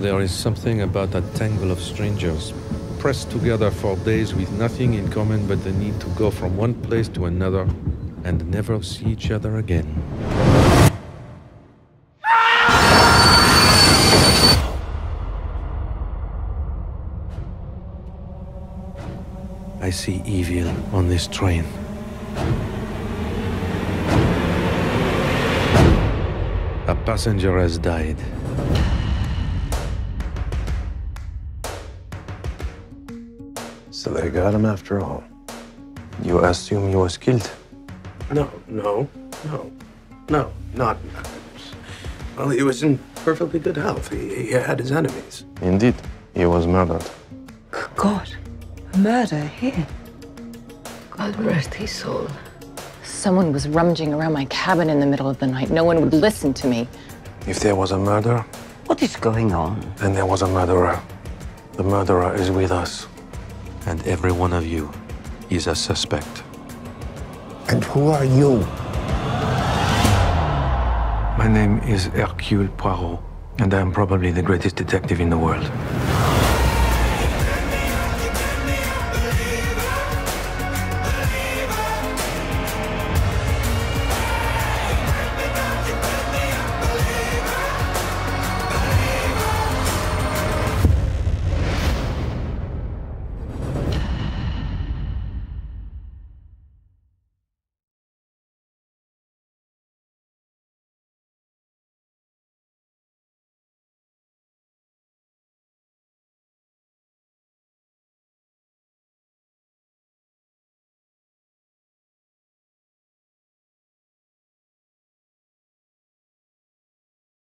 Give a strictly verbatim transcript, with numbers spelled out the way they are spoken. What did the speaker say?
There is something about that tangle of strangers, pressed together for days with nothing in common but the need to go from one place to another and never see each other again. I see evil on this train. A passenger has died. So they got him after all. You assume he was killed? No, no, no, no, not. Well, he was in perfectly good health. He, he had his enemies. Indeed, he was murdered. Good God, murder here. God rest his soul. Someone was rummaging around my cabin in the middle of the night. No one would listen to me. If there was a murder, What is going on? then there was a murderer. The murderer is with us. And every one of you is a suspect. And who are you? My name is Hercule Poirot, and I am probably the greatest detective in the world.